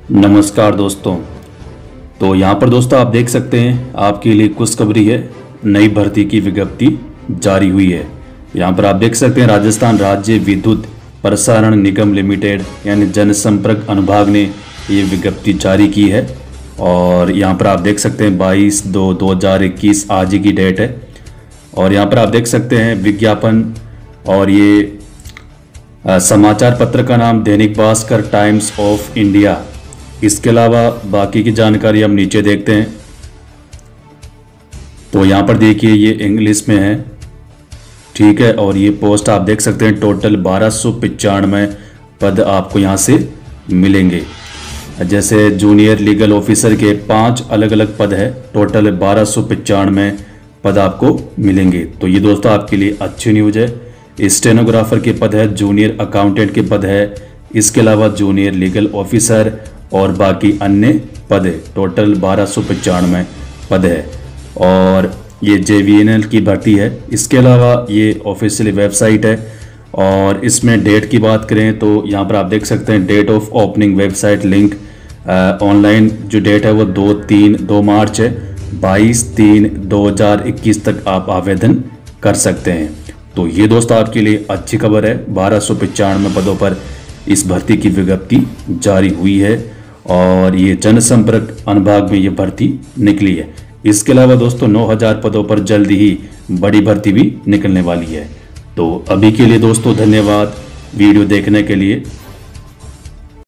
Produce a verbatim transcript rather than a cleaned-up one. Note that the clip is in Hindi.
नमस्कार दोस्तों। तो यहाँ पर दोस्तों आप देख सकते हैं आपके लिए खुशखबरी है। नई भर्ती की विज्ञप्ति जारी हुई है। यहाँ पर आप देख सकते हैं राजस्थान राज्य विद्युत प्रसारण निगम लिमिटेड यानी जनसंपर्क अनुभाग ने ये विज्ञप्ति जारी की है। और यहाँ पर आप देख सकते हैं बाईस दो दो हज़ार इक्कीस आज की डेट है। और यहाँ पर आप देख सकते हैं विज्ञापन और ये आ, समाचार पत्र का नाम Dainik Bhaskar times of India. इसके अलावा बाकी की जानकारी हम नीचे देखते हैं। तो यहाँ पर देखिए ये इंग्लिश में है, ठीक है। और ये पोस्ट आप देख सकते हैं टोटल बारह सौ पचानवे पद आपको यहाँ से मिलेंगे। जैसे जूनियर लीगल ऑफिसर के पांच अलग अलग पद है, टोटल बारह सौ पचानवे पद आपको मिलेंगे। तो ये दोस्तों आपके लिए अच्छी न्यूज़ है। स्टेनोग्राफर के पद है, जूनियर अकाउंटेंट के पद है, इसके अलावा जूनियर लीगल ऑफिसर और बाकी अन्य पद है। टोटल बारह सौ पचानवे पद है। और ये जे वी एन एल की भर्ती है। इसके अलावा ये ऑफिशियल वेबसाइट है। और इसमें डेट की बात करें तो यहाँ पर आप देख सकते हैं date of opening website link online जो डेट है वो दो तीन दो मार्च है। बाईस तीन दो हज़ार इक्कीस तक आप आवेदन कर सकते हैं। तो ये दोस्तों आपके लिए अच्छी खबर है। बारह सौ पचानवे पदों पर इस भर्ती की विज्ञप्ति जारी हुई है और ये जनसंपर्क अनुभाग में ये भर्ती निकली है। इसके अलावा दोस्तों नौ हज़ार पदों पर जल्दी ही बड़ी भर्ती भी निकलने वाली है। तो अभी के लिए दोस्तों धन्यवाद वीडियो देखने के लिए।